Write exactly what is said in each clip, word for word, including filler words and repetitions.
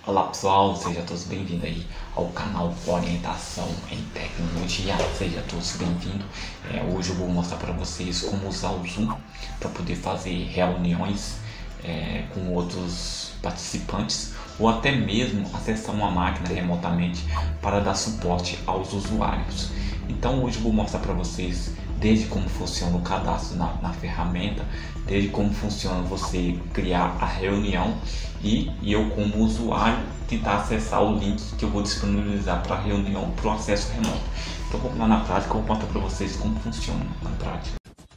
Olá pessoal, sejam todos bem-vindos aí ao canal Orientação em Tecnologia. Sejam todos bem-vindos. É, hoje eu vou mostrar para vocês como usar o Zoom para poder fazer reuniões é, com outros participantes ou até mesmo acessar uma máquina remotamente para dar suporte aos usuários. Então hoje eu vou mostrar para vocês desde como funciona o cadastro na, na ferramenta, desde como funciona você criar a reunião e, e eu como usuário tentar acessar o link que eu vou disponibilizar para a reunião para o acesso remoto. Então vamos lá na prática, eu vou mostrar para vocês como funciona na prática.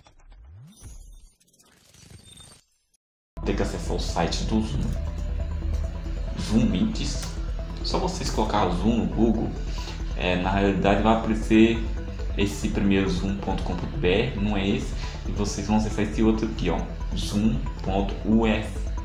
Tem que acessar o site do Zoom, Zoom Meets. Só vocês colocar Zoom no Google, é, na realidade vai aparecer esse primeiro zoom ponto com ponto br, não é esse, e vocês vão acessar esse outro aqui, ó, zoom ponto u s,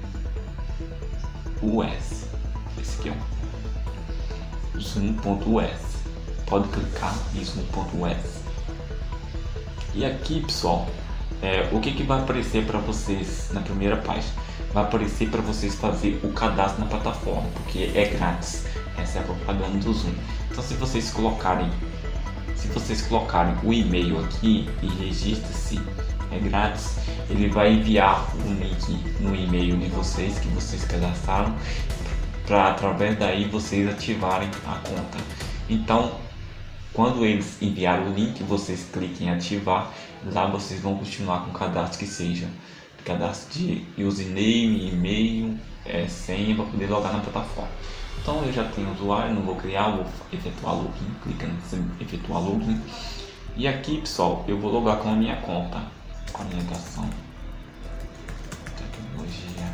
esse aqui, ó, zoom ponto u s. Pode clicar em zoom ponto u s. E aqui, pessoal, é, o que que vai aparecer para vocês na primeira página? Vai aparecer para vocês fazer o cadastro na plataforma, porque é grátis. Essa é a propaganda do Zoom. Então, se vocês colocarem Se vocês colocarem o e-mail aqui e registre-se, é grátis, ele vai enviar o link no e-mail de vocês que vocês cadastraram, para através daí vocês ativarem a conta. Então, quando eles enviarem o link, vocês cliquem em ativar, lá vocês vão continuar com o cadastro que seja cadastro de username, e-mail, é, senha para poder logar na plataforma. Então eu já tenho usuário, não vou criar, vou efetuar login, clica em efetuar login. E aqui, pessoal, eu vou logar com a minha conta, orientação, tecnologia,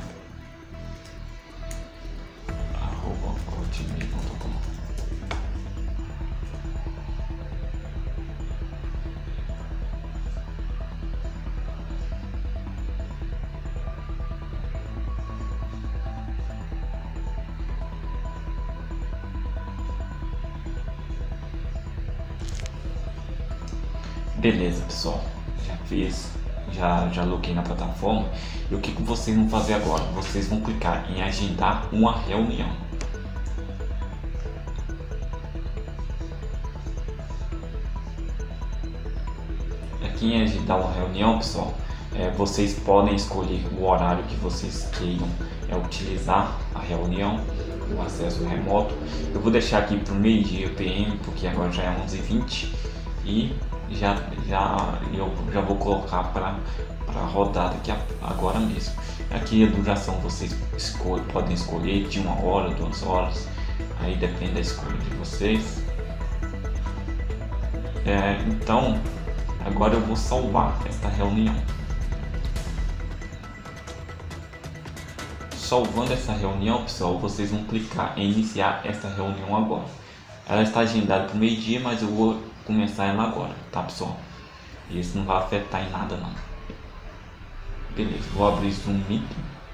arroba hotmail ponto com. Beleza, pessoal, já fiz, já, já loguei na plataforma. E o que, que vocês vão fazer agora? Vocês vão clicar em agendar uma reunião. Aqui em agendar uma reunião, pessoal, é, vocês podem escolher o horário que vocês queiram é, utilizar a reunião, o acesso remoto. Eu vou deixar aqui para o meio-dia P M, porque agora já é onze e vinte e já, já, eu já vou colocar para rodar daqui a, agora mesmo. Aqui a duração vocês escolhe, podem escolher de uma hora, duas horas, aí depende da escolha de vocês. É, então, agora eu vou salvar esta reunião. Salvando essa reunião, pessoal, vocês vão clicar em iniciar essa reunião agora. Ela está agendada para o meio-dia, mas eu vou começar ela agora, tá, pessoal? Isso não vai afetar em nada, não. Beleza, vou abrir Zoom Meet.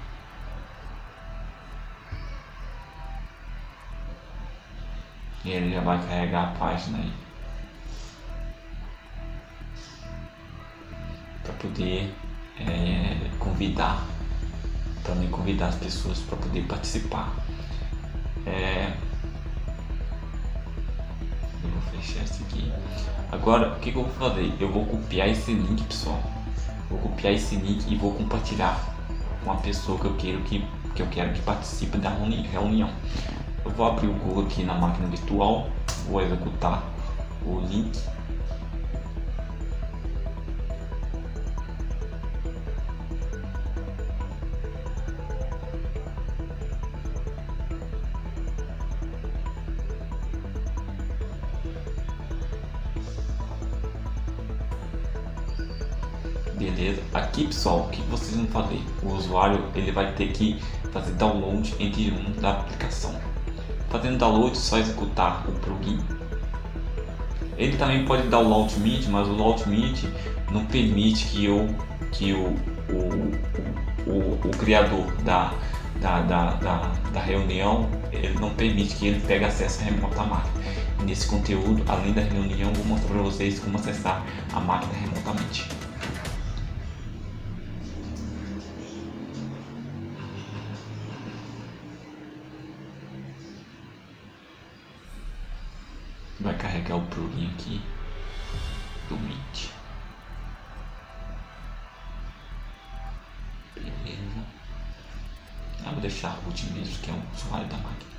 E ele já vai carregar a página aí, para poder é, convidar, também convidar as pessoas para poder participar. É, eu vou fechar isso aqui. Agora, o que, que eu vou fazer? Eu vou copiar esse link, pessoal. Vou copiar esse link e vou compartilhar com a pessoa que eu quero que, que eu quero que participe da reunião. Eu vou abrir o Google aqui na máquina virtual, vou executar o link. Beleza, aqui, pessoal, o que vocês vão fazer? O usuário ele vai ter que fazer download entre um da aplicação. Fazendo download, só executar o plugin. Ele também pode dar o Launch Meet, mas o Launch Meet não permite que, eu, que o, o, o, o criador da, da, da, da, da reunião, ele não permite que ele pegue acesso remoto à máquina. Nesse conteúdo, além da reunião, vou mostrar para vocês como acessar a máquina remotamente. Vai carregar o plugin aqui do Meet. Beleza. Eu vou deixar o último mesmo, que é o usuário da máquina.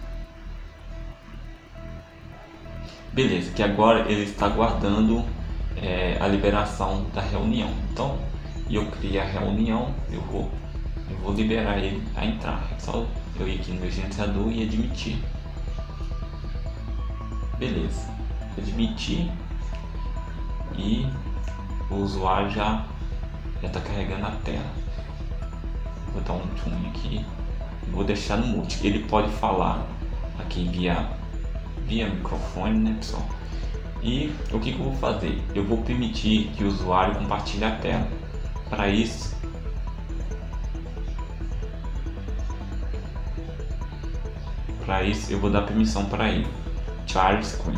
Beleza, que agora ele está guardando é, a liberação da reunião. Então, eu criei a reunião, eu vou, eu vou liberar ele a entrar. É só eu ir aqui no meu gerenciador e admitir. Beleza, admitir e o usuário já já está carregando a tela. Vou dar um zoom aqui, vou deixar no mute. Ele pode falar aqui via via microfone, né, pessoal? E o que, que eu vou fazer? Eu vou permitir que o usuário compartilhe a tela. Para isso, para isso eu vou dar permissão para ele. Share screen.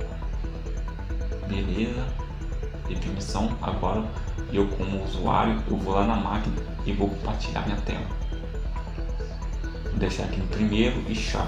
Beleza. E permissão. Agora eu, como usuário, eu vou lá na máquina e vou compartilhar minha tela. Vou deixar aqui no primeiro e share.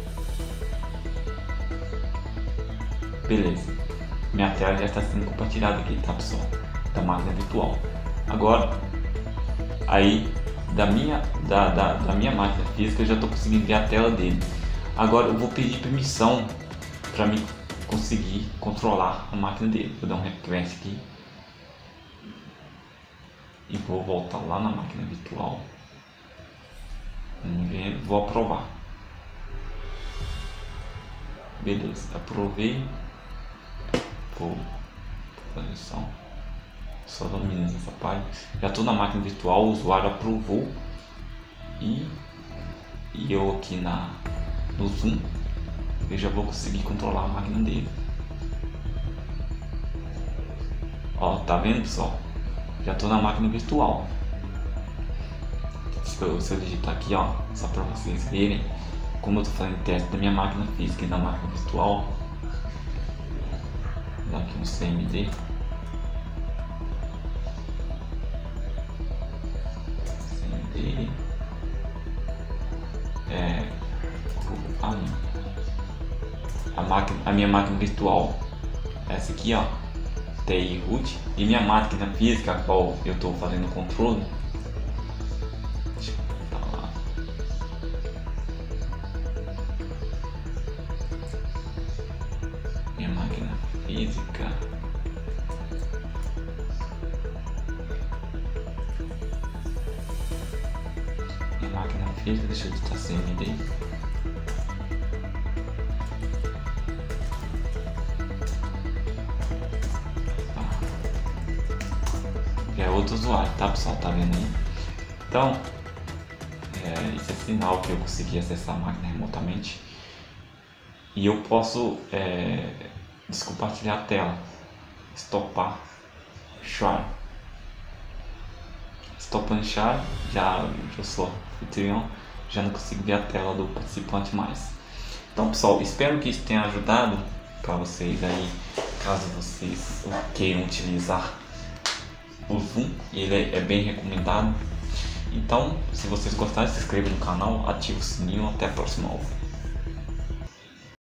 Beleza. Minha tela já está sendo compartilhada aqui, tá, pessoal? Da máquina virtual. Agora, aí da minha da, da, da minha máquina física eu já estou conseguindo ver a tela dele. Agora eu vou pedir permissão para mim conseguir controlar a máquina dele. Vou dar um refresh aqui e vou voltar lá na máquina virtual. Vou aprovar. Beleza, aprovei. Vou fazer só só domina essa página. Já estou na máquina virtual, o usuário aprovou e, e eu aqui na no zoom eu já vou conseguir controlar a máquina dele. Ó, tá vendo, pessoal? Já estou na máquina virtual. Se eu, se eu digitar aqui, ó, só para vocês verem como eu estou fazendo teste da minha máquina física e da máquina virtual. Vou dar aqui um C M D. C M D. É, a, a, máquina, a minha máquina virtual, essa aqui, ó, T I root, e minha máquina física, a qual eu estou fazendo o controle. Deixa eu botar lá. Minha máquina física. Minha máquina física, deixa eu digitar C M D. É outro usuário, tá, pessoal? Tá vendo aí? Então, é, isso é sinal que eu consegui acessar a máquina remotamente. E eu posso é, descompartilhar a tela, stopar, share. Stopando share, já eu sou anfitrião, já não consigo ver a tela do participante mais. Então, pessoal, espero que isso tenha ajudado para vocês aí, caso vocês queiram utilizar o Zoom. Ele é bem recomendado. Então, se vocês gostarem, se inscreva no canal, ative o sininho. Até a próxima aula.